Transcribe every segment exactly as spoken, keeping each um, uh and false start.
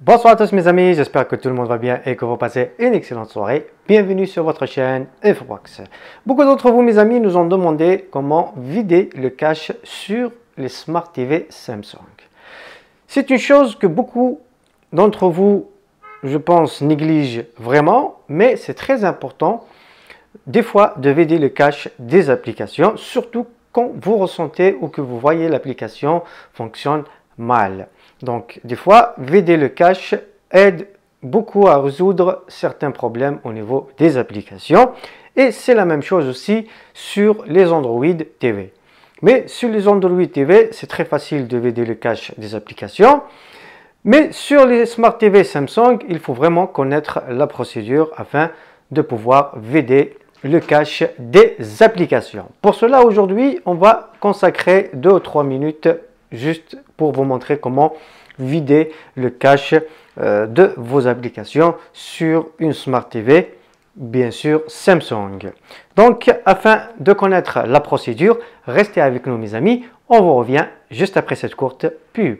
Bonsoir à tous mes amis, j'espère que tout le monde va bien et que vous passez une excellente soirée. Bienvenue sur votre chaîne Infobox. Beaucoup d'entre vous mes amis nous ont demandé comment vider le cache sur les Smart T V Samsung. C'est une chose que beaucoup d'entre vous, je pense, négligent vraiment, mais c'est très important des fois de vider le cache des applications, surtout quand vous ressentez ou que vous voyez l'application fonctionne mal. Donc, des fois, vider le cache aide beaucoup à résoudre certains problèmes au niveau des applications. Et c'est la même chose aussi sur les Android T V. Mais sur les Android T V, c'est très facile de vider le cache des applications. Mais sur les Smart T V Samsung, il faut vraiment connaître la procédure afin de pouvoir vider le cache des applications. Pour cela, aujourd'hui, on va consacrer deux ou trois minutes juste pour vous montrer comment vider le cache euh, de vos applications sur une Smart T V, bien sûr Samsung. Donc, afin de connaître la procédure, restez avec nous mes amis, on vous revient juste après cette courte pub.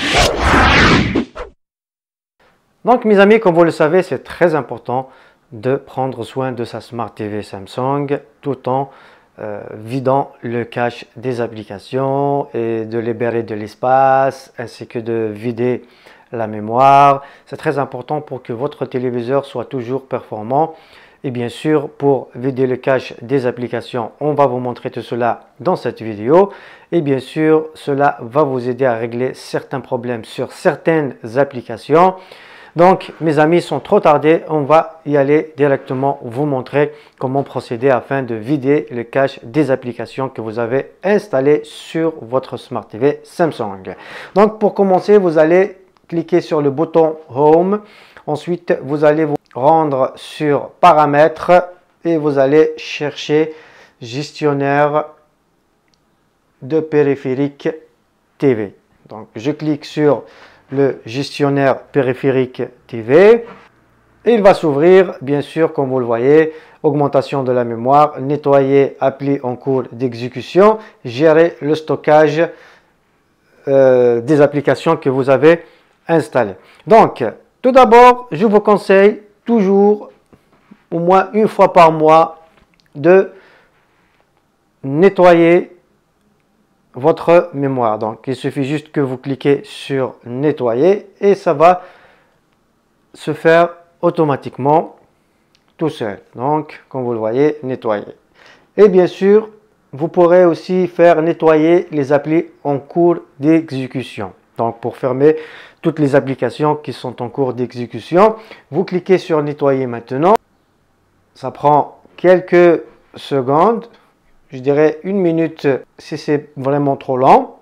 Donc mes amis, comme vous le savez, c'est très important de prendre soin de sa Smart T V Samsung tout en Euh, vidant le cache des applications et de libérer de l'espace ainsi que de vider la mémoire. C'est très important pour que votre téléviseur soit toujours performant. Et bien sûr, pour vider le cache des applications, on va vous montrer tout cela dans cette vidéo. Et bien sûr, cela va vous aider à régler certains problèmes sur certaines applications. Donc, mes amis, sans trop tarder, on va y aller directement vous montrer comment procéder afin de vider le cache des applications que vous avez installées sur votre Smart T V Samsung. Donc, pour commencer, vous allez cliquer sur le bouton Home. Ensuite, vous allez vous rendre sur Paramètres et vous allez chercher Gestionnaire de périphérique T V. Donc, je clique sur le gestionnaire périphérique T V. Il va s'ouvrir, bien sûr, comme vous le voyez, augmentation de la mémoire, nettoyer appli en cours d'exécution, gérer le stockage euh, des applications que vous avez installées. Donc, tout d'abord, je vous conseille toujours, au moins une fois par mois, de nettoyer votre mémoire. Donc, il suffit juste que vous cliquez sur nettoyer et ça va se faire automatiquement tout seul. Donc, comme vous le voyez, nettoyer. Et bien sûr, vous pourrez aussi faire nettoyer les applis en cours d'exécution. Donc, pour fermer toutes les applications qui sont en cours d'exécution, vous cliquez sur nettoyer maintenant. Ça prend quelques secondes. Je dirais une minute si c'est vraiment trop long.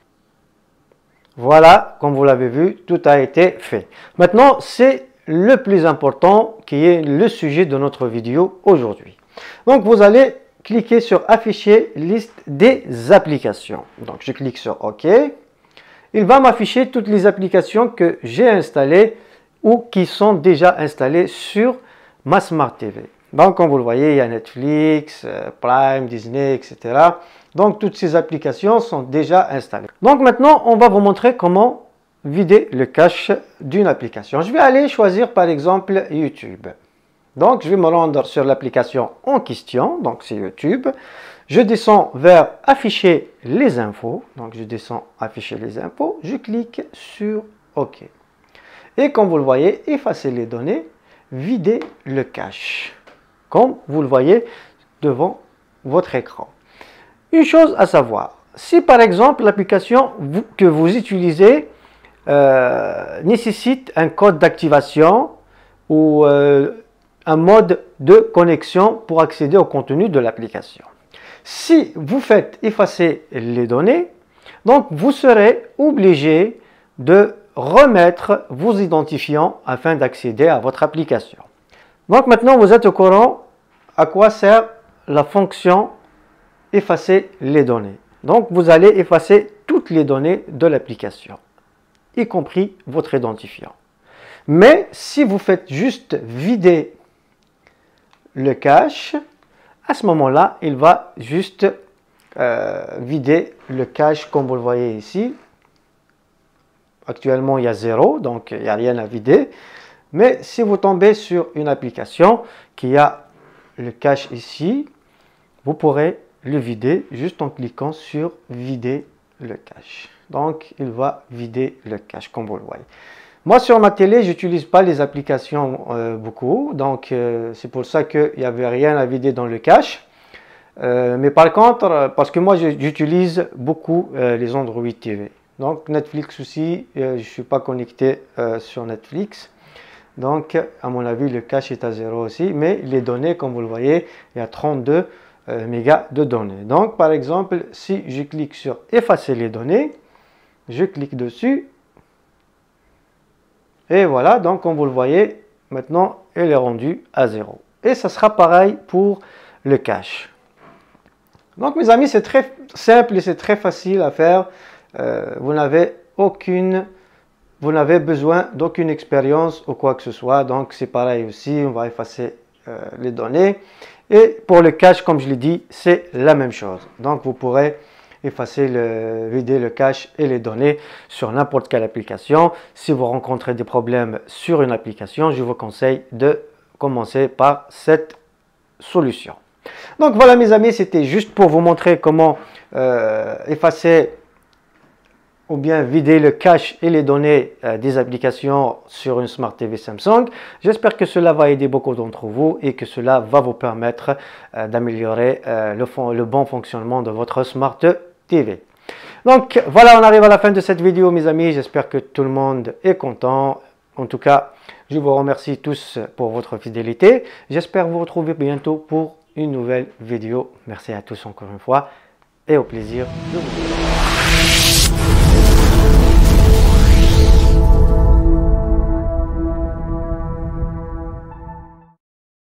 Voilà, comme vous l'avez vu, tout a été fait. Maintenant, c'est le plus important qui est le sujet de notre vidéo aujourd'hui. Donc, vous allez cliquer sur afficher liste des applications. Donc, je clique sur OK. Il va m'afficher toutes les applications que j'ai installées ou qui sont déjà installées sur ma Smart T V. Donc, comme vous le voyez, il y a Netflix, Prime, Disney, et cetera. Donc, toutes ces applications sont déjà installées. Donc, maintenant, on va vous montrer comment vider le cache d'une application. Je vais aller choisir, par exemple, YouTube. Donc, je vais me rendre sur l'application en question. Donc, c'est YouTube. Je descends vers Afficher les infos. Donc, je descends Afficher les infos. Je clique sur OK. Et comme vous le voyez, effacer les données, vider le cache. Comme vous le voyez devant votre écran. Une chose à savoir, si par exemple l'application que vous utilisez euh, nécessite un code d'activation ou euh, un mode de connexion pour accéder au contenu de l'application. Si vous faites effacer les données, donc vous serez obligé de remettre vos identifiants afin d'accéder à votre application. Donc maintenant, vous êtes au courant à quoi sert la fonction effacer les données. Donc, vous allez effacer toutes les données de l'application, y compris votre identifiant. Mais si vous faites juste vider le cache, à ce moment-là, il va juste euh, vider le cache comme vous le voyez ici. actuellement il y a zéro, donc il n'y a rien à vider. Mais si vous tombez sur une application qui a le cache ici, vous pourrez le vider juste en cliquant sur vider le cache. Donc il va vider le cache comme vous le voyez. Moi sur ma télé, j'utilise pas les applications euh, beaucoup, donc euh, c'est pour ça qu'il n'y avait rien à vider dans le cache. Euh, mais par contre, parce que moi j'utilise beaucoup euh, les Android T V. Donc Netflix aussi, euh, je ne suis pas connecté euh, sur Netflix. Donc, à mon avis, le cache est à zéro aussi. Mais les données, comme vous le voyez, il y a trente-deux euh, mégas de données. Donc, par exemple, si je clique sur effacer les données, je clique dessus. Et voilà, donc comme vous le voyez, maintenant, elle est rendue à zéro. Et ça sera pareil pour le cache. Donc, mes amis, c'est très simple et c'est très facile à faire. Euh, vous n'avez aucune... Vous n'avez besoin d'aucune expérience ou quoi que ce soit. Donc, c'est pareil aussi. On va effacer euh, les données. Et pour le cache, comme je l'ai dit, c'est la même chose. Donc, vous pourrez effacer, le, vider le cache et les données sur n'importe quelle application. Si vous rencontrez des problèmes sur une application, je vous conseille de commencer par cette solution. Donc, voilà mes amis, c'était juste pour vous montrer comment euh, effacer ou bien vider le cache et les données euh, des applications sur une Smart T V Samsung. J'espère que cela va aider beaucoup d'entre vous et que cela va vous permettre euh, d'améliorer euh, le, le bon fonctionnement de votre Smart T V. Donc voilà, on arrive à la fin de cette vidéo mes amis. J'espère que tout le monde est content. En tout cas, je vous remercie tous pour votre fidélité. J'espère vous retrouver bientôt pour une nouvelle vidéo. Merci à tous encore une fois et au plaisir de vous voir.